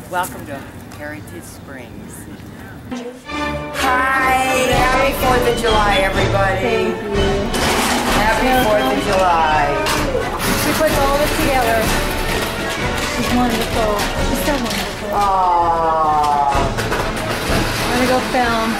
Welcome to Heritage Springs. Hi! Happy 4th of July, everybody! Thank you. Happy 4th of July! She puts all of it together. She's wonderful. She's so wonderful. Aww. I'm gonna go film.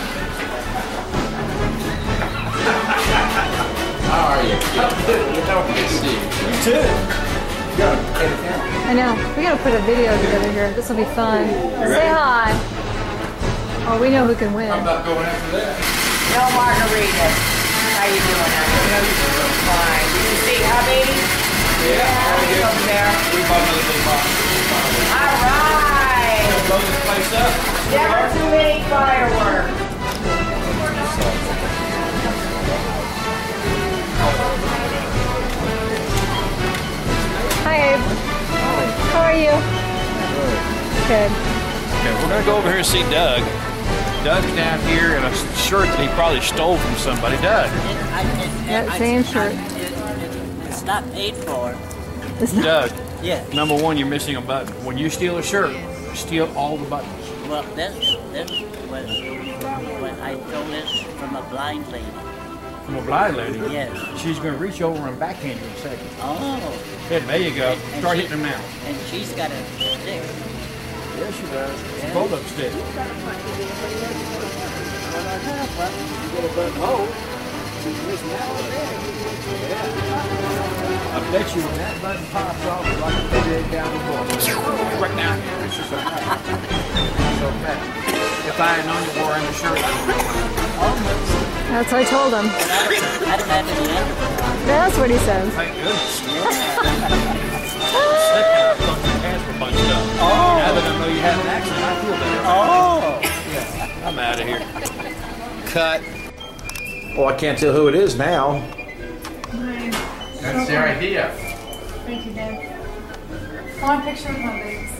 How are you? You don't see. You too. I know. We gotta put a video together here. This will be fun. Say hi. Oh, we know who can win. I'm not going after that. No margaritas. How you doing, honey? Fine. Did you see hubby? Yeah. Over there. We bought another big box. All right. Blow this place up. Never too many fireworks. Hi, Abe. How are you? Good. Okay, we're gonna go over here and see Doug. Doug's down here in a shirt that he probably stole from somebody. Doug. That same shirt. It's not paid for. Doug. Yeah. Number one, you're missing a button. When you steal a shirt, steal all the buttons. Well, this was when I stole this from a blind lady. From a blind lady? Yes. She's gonna reach over and backhand you in a second. Oh. Good, there you go. And Start she- hitting them now. And she's got a stick. Yes, she does. It's a fold-up stick. I bet you when that button pops off, it's like a big down the floor. Right down here. It's just okay. It's okay. If I had known you were in the shirt, I would have That's what I told him. I'd imagine the end of it. That's what he says. Thank goodness. Sick, I thought your pants were bunched up. Now that I know you had an accident, I feel better. Yeah, I'm out of here. Cut. Oh, I can't tell who it is now. That's the idea. Thank you, Dad. I want a picture of my boobs.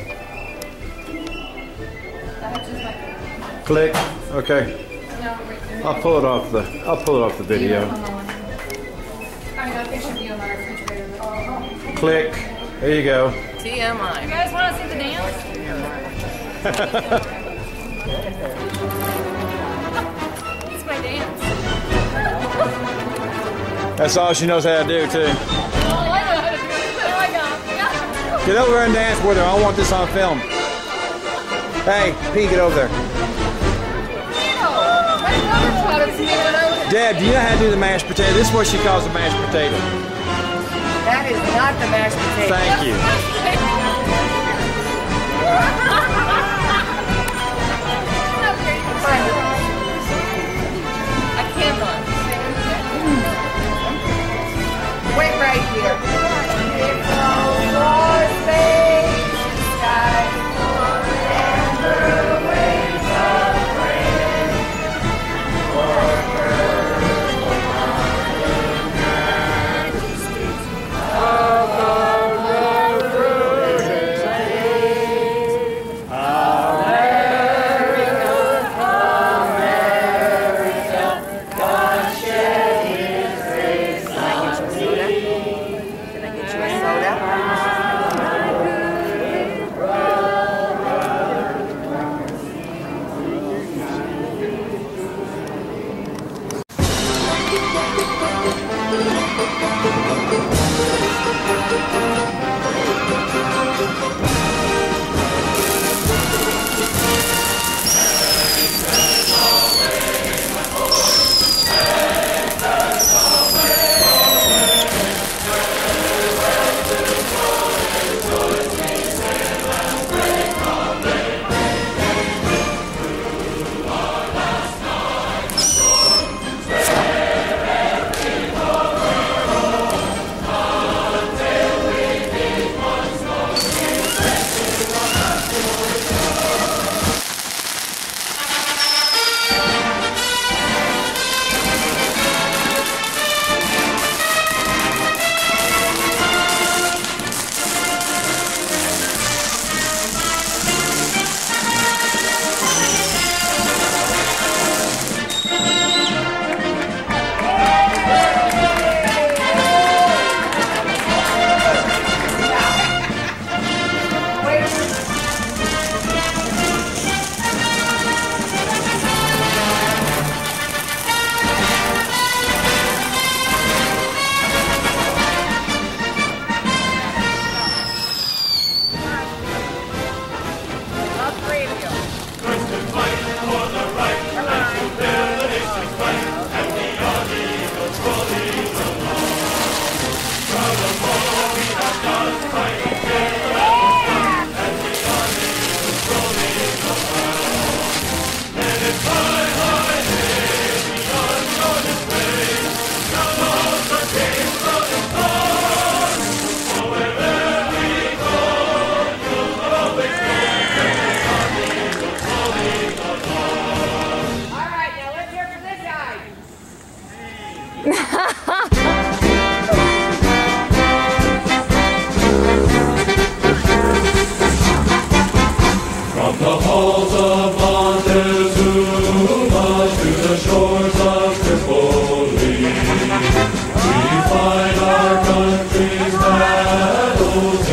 Click. Okay. I'll pull it off the video. I got a picture of you on my refrigerator. Click. There you go. TMI. You guys want to see the dance? It's my dance. That's all she knows how to do too. Oh, I know how to do it. Oh, I got. Get over and dance with her. I want this on film. Hey, P, get over there. Deb, do you know how to do the mashed potato? This is what she calls the mashed potato. That is not the mashed potato. Thank you. I can't run. Wait right here. Here goes our space, sky, and the waves of rain.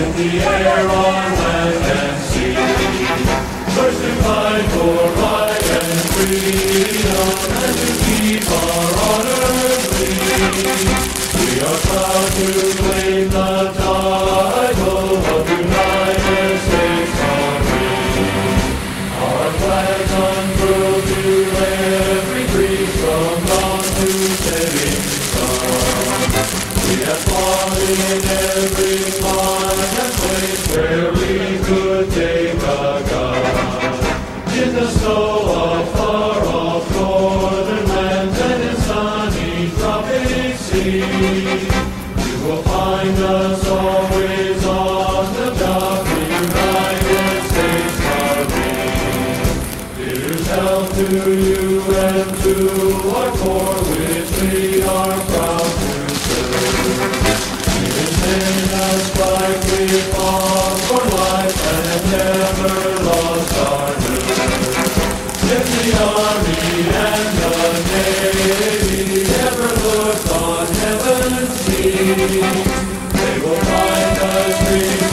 in the air, on land and sea. First to fight for right and freedom, and to keep our honor free. We are proud to claim the title of United States Army. Our flags unfurled to every breeze, from dawn to setting sun. We have fought in every clime and place where we could take a gun. In the snow of far-off northern lands and in sunny tropic seas, you will find us always on the job, the United States Army. Here's health to you and to our corps, which we are proud to serve. Even men has fight, we fought for life and never lost our nerve. If the Army and the Navy ever look on heaven's sea, they will find us free.